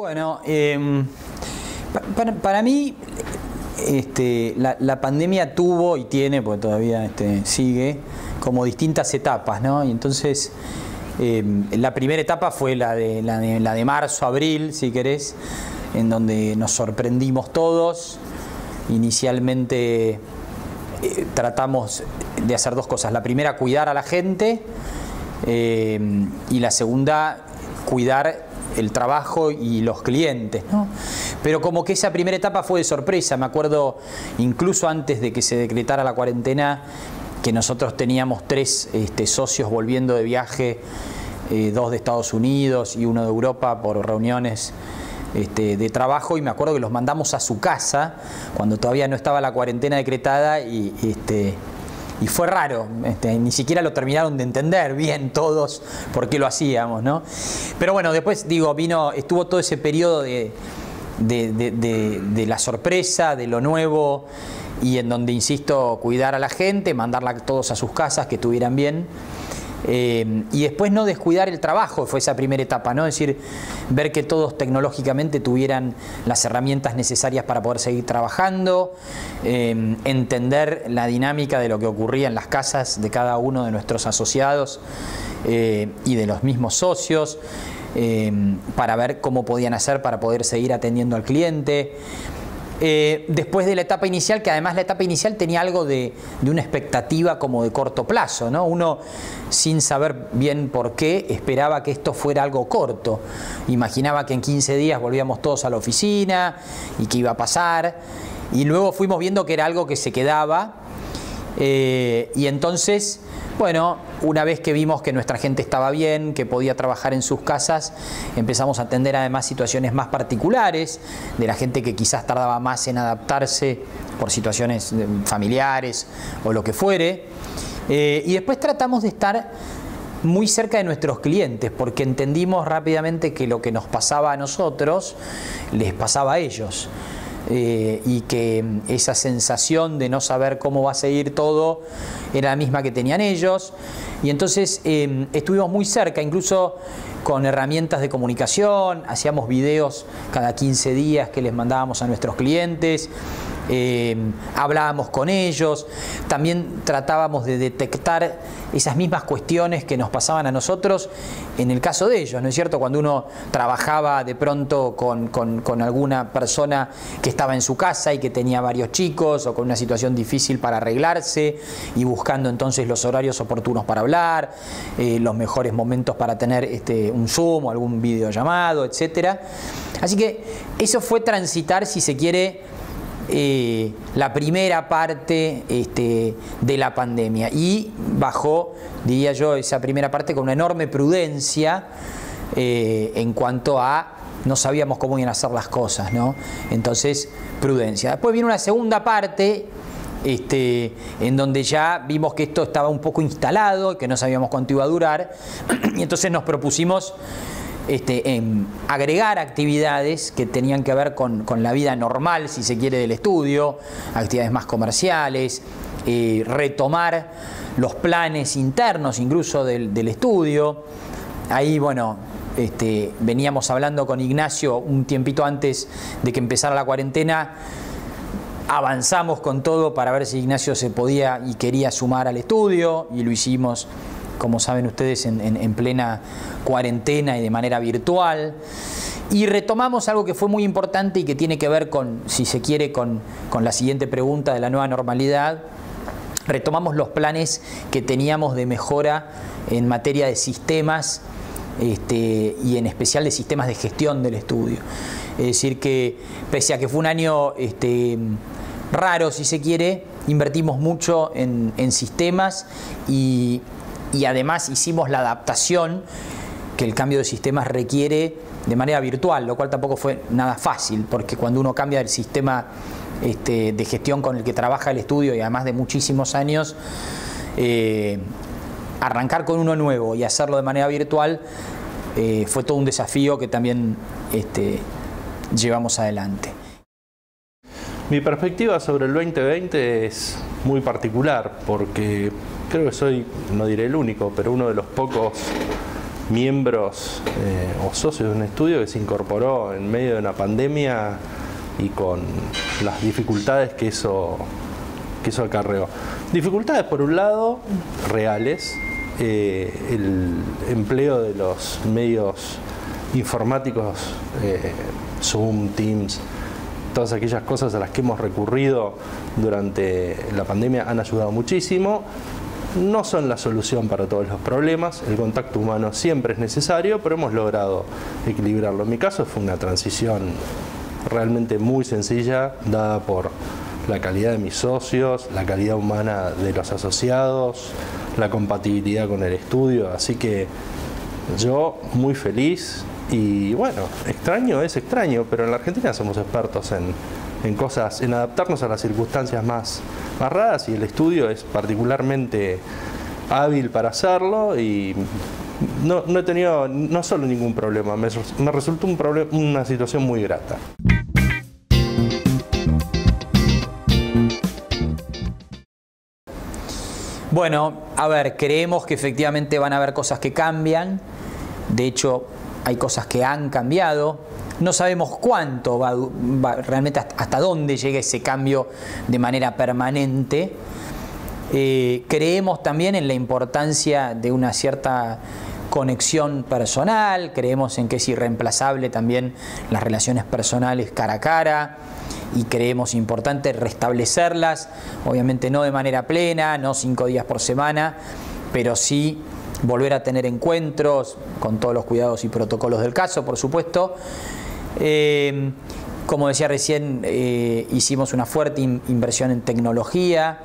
Bueno, para mí la pandemia tuvo y tiene, porque todavía sigue, como distintas etapas, ¿no? Y entonces la primera etapa fue la de marzo, abril, si querés, en donde nos sorprendimos todos. Inicialmente tratamos de hacer dos cosas. La primera, cuidar a la gente, y la segunda, cuidar el trabajo y los clientes, ¿no? Pero como que esa primera etapa fue de sorpresa. Me acuerdo incluso antes de que se decretara la cuarentena, que nosotros teníamos 3 socios volviendo de viaje, 2 de Estados Unidos y 1 de Europa por reuniones de trabajo, y me acuerdo que los mandamos a su casa cuando todavía no estaba la cuarentena decretada, y fue raro, ni siquiera lo terminaron de entender bien todos por qué lo hacíamos, ¿no? Pero bueno, después estuvo todo ese periodo de la sorpresa, de lo nuevo, y en donde, insisto, cuidar a la gente, mandarla todos a sus casas, que estuvieran bien. Y después no descuidar el trabajo, fue esa primera etapa, ¿no? Es decir, ver que todos tecnológicamente tuvieran las herramientas necesarias para poder seguir trabajando, entender la dinámica de lo que ocurría en las casas de cada uno de nuestros asociados y de los mismos socios, para ver cómo podían hacer para poder seguir atendiendo al cliente. Después de la etapa inicial, que además la etapa inicial tenía algo de una expectativa como de corto plazo, ¿no? Uno, sin saber bien por qué, esperaba que esto fuera algo corto. Imaginaba que en 15 días volvíamos todos a la oficina y que iba a pasar. Y luego fuimos viendo que era algo que se quedaba. Y entonces, bueno, una vez que vimos que nuestra gente estaba bien, que podía trabajar en sus casas, empezamos a atender además situaciones más particulares, de la gente que quizás tardaba más en adaptarse por situaciones familiares o lo que fuere. Y después tratamos de estar muy cerca de nuestros clientes, porque entendimos rápidamente que lo que nos pasaba a nosotros les pasaba a ellos. Y que esa sensación de no saber cómo va a seguir todo era la misma que tenían ellos, y entonces estuvimos muy cerca, incluso con herramientas de comunicación, hacíamos videos cada 15 días que les mandábamos a nuestros clientes, hablábamos con ellos, también tratábamos de detectar esas mismas cuestiones que nos pasaban a nosotros en el caso de ellos, ¿no es cierto? Cuando uno trabajaba de pronto con alguna persona que estaba en su casa y que tenía varios chicos, o con una situación difícil para arreglarse, y buscando entonces los horarios oportunos para hablar, los mejores momentos para tener un Zoom o algún videollamado, etcétera. Así que eso fue transitar, si se quiere, la primera parte de la pandemia, y bajó, diría yo, esa primera parte con una enorme prudencia en cuanto a no sabíamos cómo iban a hacer las cosas, ¿no? Entonces, prudencia. Después viene una segunda parte en donde ya vimos que esto estaba un poco instalado, que no sabíamos cuánto iba a durar, y entonces nos propusimos agregar actividades que tenían que ver con la vida normal, si se quiere, del estudio, actividades más comerciales, retomar los planes internos incluso del estudio. Ahí, bueno, veníamos hablando con Ignacio un tiempito antes de que empezara la cuarentena. Avanzamos con todo para ver si Ignacio se podía y quería sumar al estudio, y lo hicimos, como saben ustedes, en plena cuarentena y de manera virtual. Y retomamos algo que fue muy importante y que tiene que ver con, si se quiere, con la siguiente pregunta de la nueva normalidad. Retomamos los planes que teníamos de mejora en materia de sistemas, y en especial de sistemas de gestión del estudio. Es decir, que pese a que fue un año raro, si se quiere, invertimos mucho en sistemas, y además hicimos la adaptación que el cambio de sistemas requiere de manera virtual, lo cual tampoco fue nada fácil, porque cuando uno cambia el sistema de gestión con el que trabaja el estudio, y además de muchísimos años, arrancar con uno nuevo y hacerlo de manera virtual fue todo un desafío que también llevamos adelante. Mi perspectiva sobre el 2020 es muy particular, porque creo que soy, no diré el único, pero uno de los pocos miembros o socios de un estudio que se incorporó en medio de una pandemia y con las dificultades que eso acarreó. Dificultades, por un lado, reales, el empleo de los medios informáticos, Zoom, Teams, todas aquellas cosas a las que hemos recurrido durante la pandemia han ayudado muchísimo. No son la solución para todos los problemas, el contacto humano siempre es necesario, pero hemos logrado equilibrarlo. En mi caso fue una transición realmente muy sencilla, dada por la calidad de mis socios, la calidad humana de los asociados, la compatibilidad con el estudio, así que yo muy feliz. Y bueno, extraño es extraño, pero en la Argentina somos expertos en cosas, en adaptarnos a las circunstancias más raras, y el estudio es particularmente hábil para hacerlo, y no he tenido no solo ningún problema, me resultó una situación muy grata. Bueno, a ver, creemos que efectivamente van a haber cosas que cambian. De hecho, hay cosas que han cambiado. No sabemos cuánto va realmente hasta dónde llega ese cambio de manera permanente. Creemos también en la importancia de una cierta conexión personal, creemos en que es irreemplazable también las relaciones personales cara a cara, y creemos importante restablecerlas, obviamente no de manera plena, no 5 días por semana, pero sí volver a tener encuentros con todos los cuidados y protocolos del caso, por supuesto. Como decía recién, hicimos una fuerte inversión en tecnología,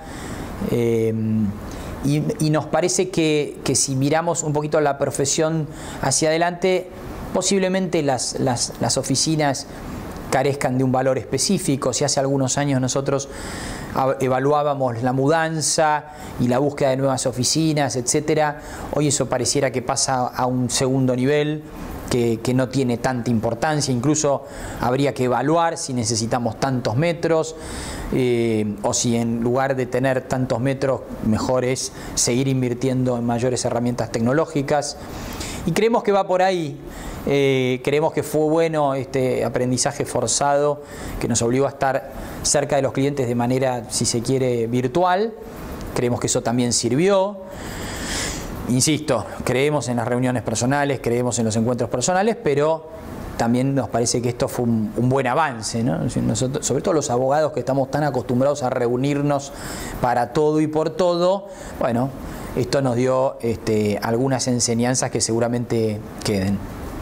y nos parece que si miramos un poquito la profesión hacia adelante, posiblemente las oficinas carezcan de un valor específico. Si hace algunos años nosotros evaluábamos la mudanza y la búsqueda de nuevas oficinas, etcétera, hoy eso pareciera que pasa a un segundo nivel, que no tiene tanta importancia. Incluso habría que evaluar si necesitamos tantos metros, o si en lugar de tener tantos metros mejor es seguir invirtiendo en mayores herramientas tecnológicas, y creemos que va por ahí. Creemos que fue bueno este aprendizaje forzado que nos obligó a estar cerca de los clientes de manera, si se quiere, virtual. Creemos que eso también sirvió. Insisto, creemos en las reuniones personales, creemos en los encuentros personales, pero también nos parece que esto fue un buen avance, ¿no? Nosotros, sobre todo los abogados que estamos tan acostumbrados a reunirnos para todo y por todo, bueno, esto nos dio algunas enseñanzas que seguramente queden.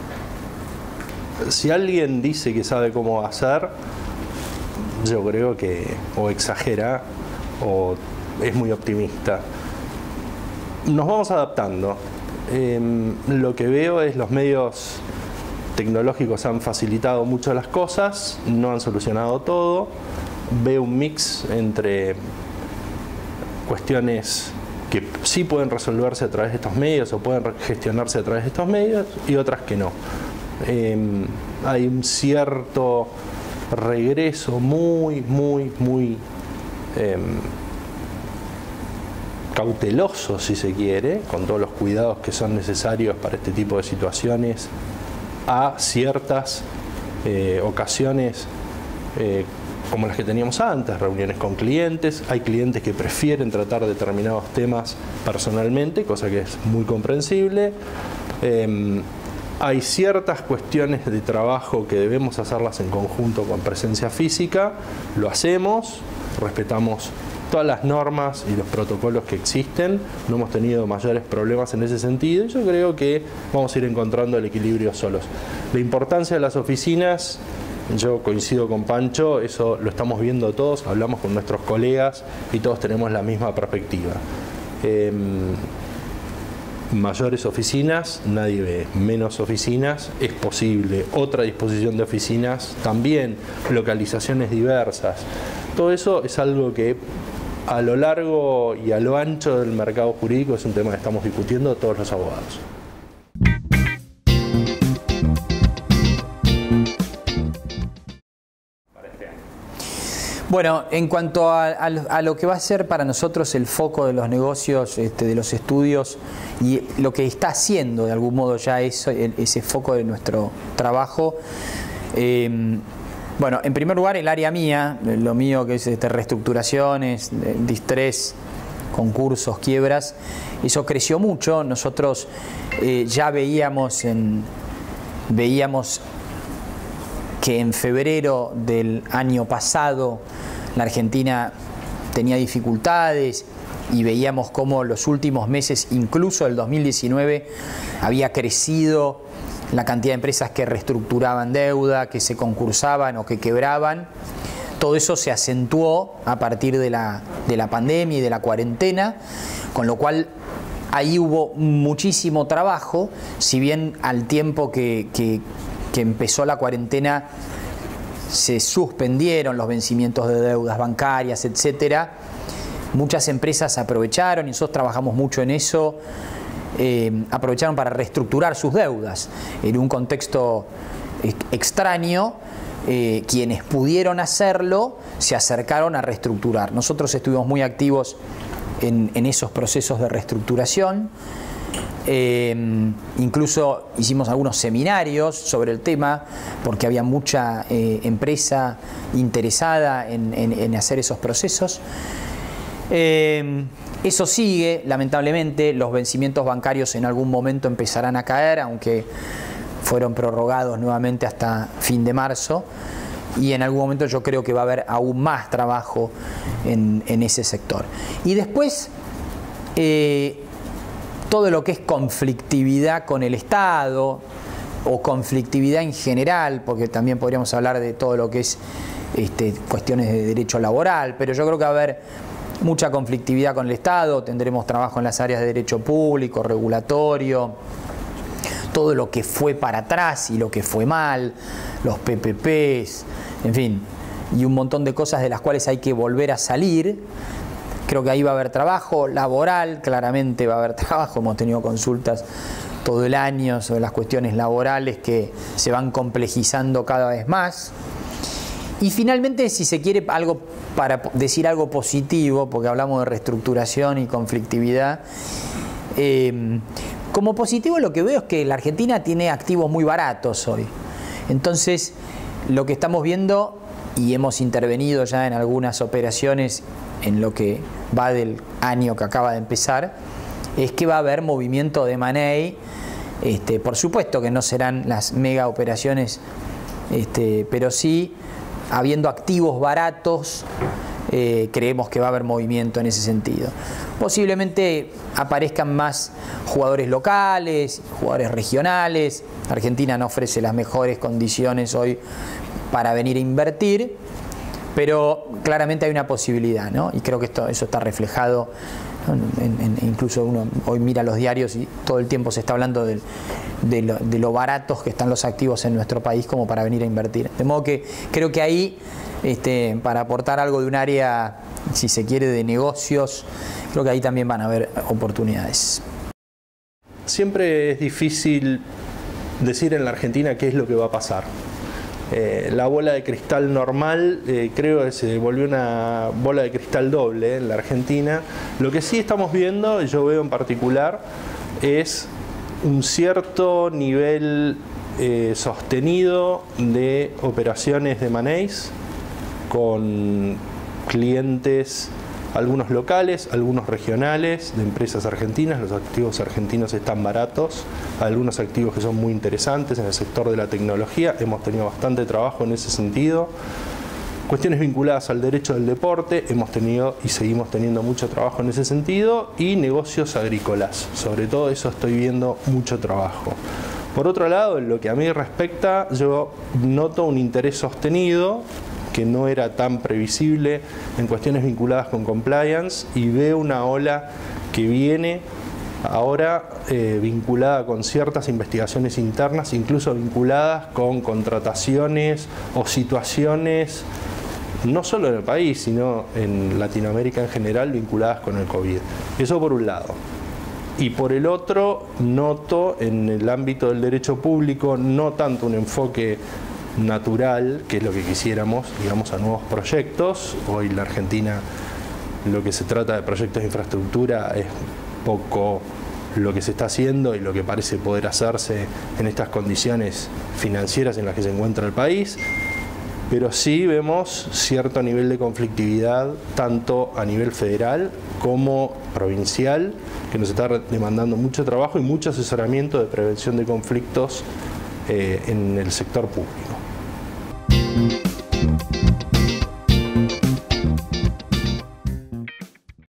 Si alguien dice que sabe cómo hacer, yo creo que o exagera o es muy optimista. Nos vamos adaptando. Lo que veo es los medios tecnológicos han facilitado mucho las cosas, no han solucionado todo. Veo un mix entre cuestiones que sí pueden resolverse a través de estos medios o pueden gestionarse a través de estos medios, y otras que no. Hay un cierto regreso muy cauteloso, si se quiere, con todos los cuidados que son necesarios para este tipo de situaciones, a ciertas ocasiones como las que teníamos antes, reuniones con clientes. Hay clientes que prefieren tratar determinados temas personalmente, cosa que es muy comprensible. Hay ciertas cuestiones de trabajo que debemos hacerlas en conjunto con presencia física, lo hacemos, respetamos todas las normas y los protocolos que existen, no hemos tenido mayores problemas en ese sentido, y yo creo que vamos a ir encontrando el equilibrio solos. La importancia de las oficinas, yo coincido con Pancho, eso lo estamos viendo todos, hablamos con nuestros colegas y todos tenemos la misma perspectiva. Mayores oficinas, nadie ve. Menos oficinas, es posible. Otra disposición de oficinas, también. Localizaciones diversas. Todo eso es algo que a lo largo y a lo ancho del mercado jurídico es un tema que estamos discutiendo todos los abogados. Bueno, en cuanto a lo que va a ser para nosotros el foco de los negocios, de los estudios y lo que está haciendo de algún modo ya ese foco de nuestro trabajo, bueno, en primer lugar el área mía, lo mío que es reestructuraciones, distrés, concursos, quiebras, eso creció mucho. Nosotros ya veíamos que en febrero del año pasado la Argentina tenía dificultades y veíamos cómo los últimos meses, incluso el 2019, había crecido la cantidad de empresas que reestructuraban deuda, que se concursaban o que quebraban. Todo eso se acentuó a partir de la pandemia y de la cuarentena, con lo cual ahí hubo muchísimo trabajo, si bien al tiempo que empezó la cuarentena se suspendieron los vencimientos de deudas bancarias, etcétera. Muchas empresas aprovecharon, y nosotros trabajamos mucho en eso, aprovecharon para reestructurar sus deudas en un contexto extraño. Quienes pudieron hacerlo se acercaron a reestructurar. Nosotros estuvimos muy activos en esos procesos de reestructuración. Incluso hicimos algunos seminarios sobre el tema porque había mucha empresa interesada en hacer esos procesos. Eso sigue, lamentablemente. Los vencimientos bancarios en algún momento empezarán a caer, aunque fueron prorrogados nuevamente hasta fin de marzo, y en algún momento yo creo que va a haber aún más trabajo en ese sector. Y después todo lo que es conflictividad con el Estado o conflictividad en general, porque también podríamos hablar de todo lo que es cuestiones de derecho laboral, pero yo creo que va a haber mucha conflictividad con el Estado. Tendremos trabajo en las áreas de derecho público, regulatorio, todo lo que fue para atrás y lo que fue mal, los PPPs, en fin, y un montón de cosas de las cuales hay que volver a salir. Creo que ahí va a haber trabajo laboral, claramente va a haber trabajo. Hemos tenido consultas todo el año sobre las cuestiones laborales que se van complejizando cada vez más. Y finalmente, si se quiere algo para decir algo positivo, porque hablamos de reestructuración y conflictividad, como positivo lo que veo es que la Argentina tiene activos muy baratos hoy. Entonces, lo que estamos viendo, y hemos intervenido ya en algunas operaciones en lo que va del año que acaba de empezar, es que va a haber movimiento de money. Por supuesto que no serán las mega operaciones, pero sí, habiendo activos baratos, creemos que va a haber movimiento en ese sentido. Posiblemente aparezcan más jugadores locales, jugadores regionales. Argentina no ofrece las mejores condiciones hoy para venir a invertir, pero claramente hay una posibilidad, ¿no? Y creo que eso está reflejado, incluso uno hoy mira los diarios y todo el tiempo se está hablando de lo baratos que están los activos en nuestro país como para venir a invertir. De modo que creo que ahí, para aportar algo de un área, si se quiere, de negocios, creo que ahí también van a haber oportunidades. Siempre es difícil decir en la Argentina qué es lo que va a pasar. La bola de cristal normal creo que se volvió una bola de cristal doble en la Argentina. Lo que sí estamos viendo, yo veo en particular, es un cierto nivel sostenido de operaciones de monies con clientes, algunos locales, algunos regionales, de empresas argentinas. Los activos argentinos están baratos, algunos activos que son muy interesantes en el sector de la tecnología. Hemos tenido bastante trabajo en ese sentido. Cuestiones vinculadas al derecho del deporte, hemos tenido y seguimos teniendo mucho trabajo en ese sentido, y negocios agrícolas. Sobre todo eso estoy viendo mucho trabajo. Por otro lado, en lo que a mí respecta, yo noto un interés sostenido que no era tan previsible en cuestiones vinculadas con compliance, y veo una ola que viene ahora vinculada con ciertas investigaciones internas, incluso vinculadas con contrataciones o situaciones no solo en el país, sino en Latinoamérica en general, vinculadas con el COVID. Eso por un lado. Y por el otro, noto en el ámbito del derecho público no tanto un enfoque natural, que es lo que quisiéramos, digamos, a nuevos proyectos. Hoy la Argentina, lo que se trata de proyectos de infraestructura es poco lo que se está haciendo y lo que parece poder hacerse en estas condiciones financieras en las que se encuentra el país, pero sí vemos cierto nivel de conflictividad tanto a nivel federal como provincial, que nos está demandando mucho trabajo y mucho asesoramiento de prevención de conflictos en el sector público.